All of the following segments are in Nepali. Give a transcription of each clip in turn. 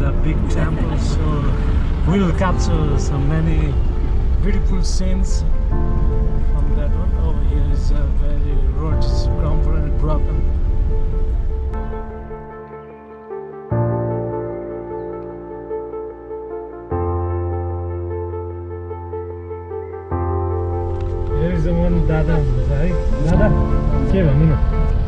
a big temple, so we'll capture some many beautiful scenes from that one. Over here is a very road is crumpled and broken. Here is the one Dada हुनुहुन्छ है Dada के भन्नु न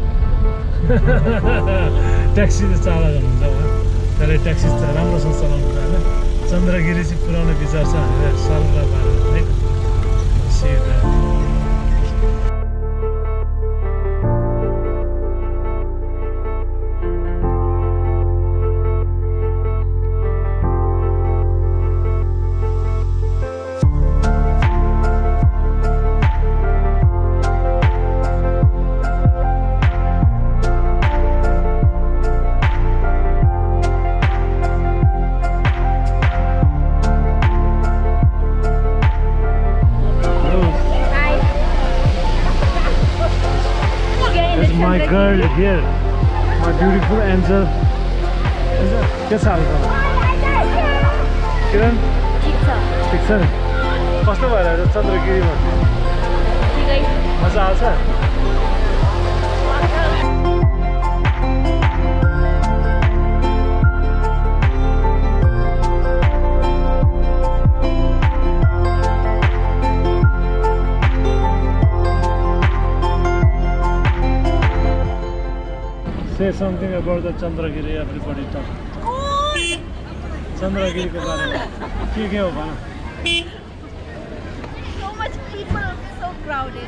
ट्याक्सी चालक हुनुहुन्छ उहाँ तर ट्याक्सी राम्रोसँग चलाउनु हुँदैन चन्द्रगिरी चाहिँ पुरानो विचार छ भनेर सल्लाह पारेर है सिधा my girl here, my beautiful angel. के छ हाल खबर? किरण? ठिक छ नि? कस्तो भइरहेछ चन्द्रगिरीमा? ठिकै मजा आउँछ? Say something about the Chandragiri, everybody talk. Chandragiri ko baare mein ke ho bana? So much people, so crowded.